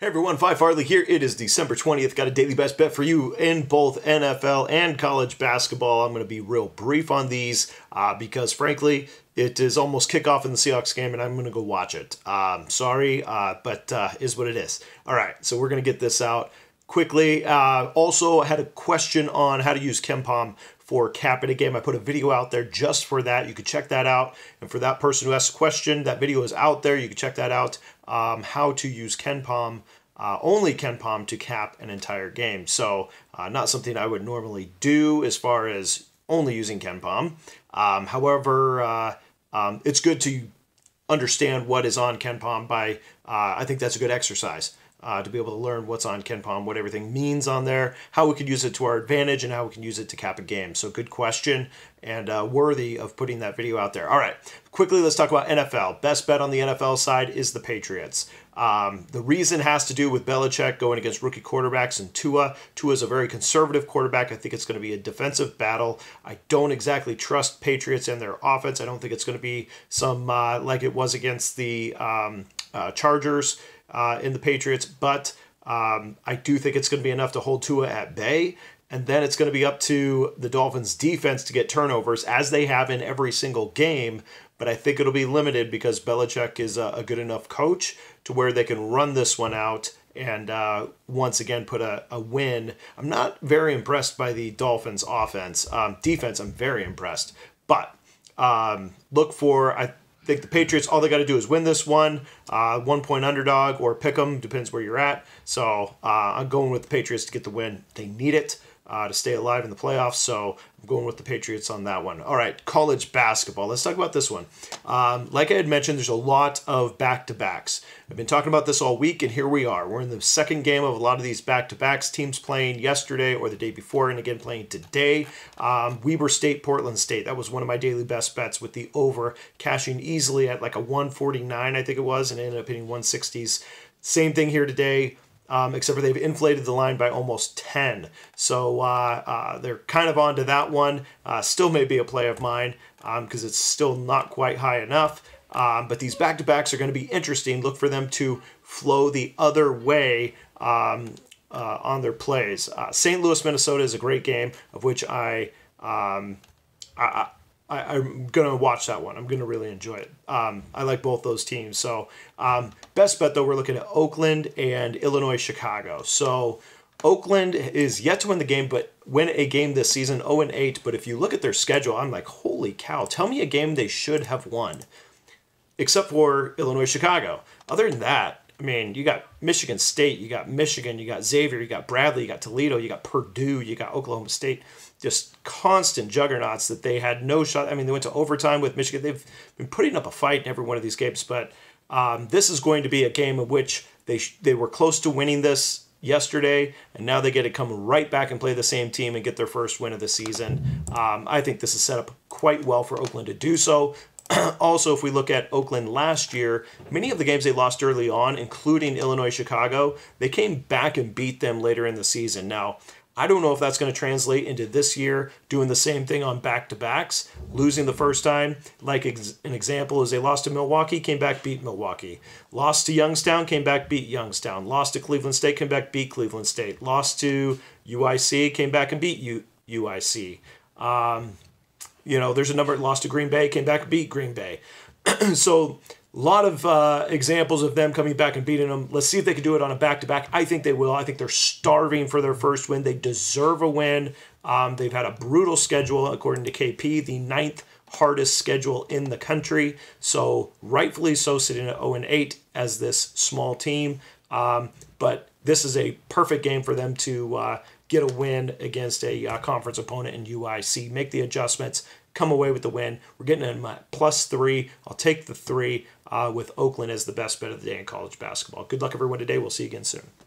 Hey everyone, Phi Farley here. It is December 20th. Got a daily best bet for you in both NFL and college basketball. I'm going to be real brief on these because, frankly, it is almost kickoff in the Seahawks game, and I'm going to go watch it. Sorry, but is what it is. All right, so we're going to get this out quickly. Also, I had a question on how to use KenPom for capping a game. I put a video out there just for that. You could check that out. And for that person who asked a question, that video is out there. You can check that out. How to use KenPom, only KenPom to cap an entire game. So not something I would normally do as far as only using KenPom. However, it's good to understand what is on KenPom by, I think that's a good exercise. To be able to learn what's on KenPom, what everything means on there, how we could use it to our advantage, and how we can use it to cap a game. So good question, and worthy of putting that video out there. All right, quickly, let's talk about NFL. Best bet on the NFL side is the Patriots. The reason has to do with Belichick going against rookie quarterbacks and Tua. Tua is a very conservative quarterback. I think it's going to be a defensive battle. I don't exactly trust Patriots and their offense. I don't think it's going to be some like it was against the Chargers in the Patriots, but I do think it's going to be enough to hold Tua at bay, and then it's going to be up to the Dolphins' defense to get turnovers, as they have in every single game, but I think it'll be limited because Belichick is a good enough coach to where they can run this one out and once again put a win. I'm not very impressed by the Dolphins' offense. Defense, I'm very impressed, but look for... I think the Patriots, all they got to do is win this one, 1-point underdog, or pick them, depends where you're at. So I'm going with the Patriots to get the win. They need it to stay alive in the playoffs, so I'm going with the Patriots on that one. All right, college basketball. Let's talk about this one. Like I had mentioned, there's a lot of back-to-backs. I've been talking about this all week, and here we are. We're in the second game of a lot of these back-to-backs. Teams playing yesterday or the day before, and again playing today. Weber State, Portland State. That was one of my daily best bets with the over, cashing easily at like a 149, I think it was, and ended up hitting 160s. Same thing here today. Except for they've inflated the line by almost 10. So they're kind of onto that one. Still may be a play of mine because it's still not quite high enough. But these back-to-backs are going to be interesting. Look for them to flow the other way on their plays. St. Louis, Minnesota is a great game, of which I'm going to watch that one. I'm going to really enjoy it. I like both those teams. So best bet, though, we're looking at Oakland and Illinois, Chicago. So Oakland is yet to win the game, but win a game this season, 0-8. But if you look at their schedule, I'm like, holy cow, tell me a game they should have won. Except for Illinois, Chicago. Other than that, I mean, you got Michigan State, you got Michigan, you got Xavier, you got Bradley, you got Toledo, you got Purdue, you got Oklahoma State. Just constant juggernauts that they had no shot. I mean, they went to overtime with Michigan. They've been putting up a fight in every one of these games, but this is going to be a game in which they were close to winning this yesterday, and now they get to come right back and play the same team and get their first win of the season. I think this is set up quite well for Oakland to do so. Also, if we look at Oakland last year, many of the games they lost early on, including Illinois, Chicago, they came back and beat them later in the season. Now, I don't know if that's going to translate into this year, doing the same thing on back-to-backs, losing the first time. Like an example is they lost to Milwaukee, came back, beat Milwaukee. Lost to Youngstown, came back, beat Youngstown. Lost to Cleveland State, came back, beat Cleveland State. Lost to UIC, came back and beat UIC. You know, there's a number, lost to Green Bay, came back and beat Green Bay. So a lot of examples of them coming back and beating them. Let's see if they can do it on a back-to-back. I think they will. I think they're starving for their first win. They deserve a win. They've had a brutal schedule, according to KP, the 9th hardest schedule in the country. So rightfully so, sitting at 0-8 as this small team. But this is a perfect game for them to get a win against a conference opponent in UIC. Make the adjustments. Come away with the win. We're getting them at +3. I'll take the 3 with Oakland as the best bet of the day in college basketball. Good luck, everyone, today. We'll see you again soon.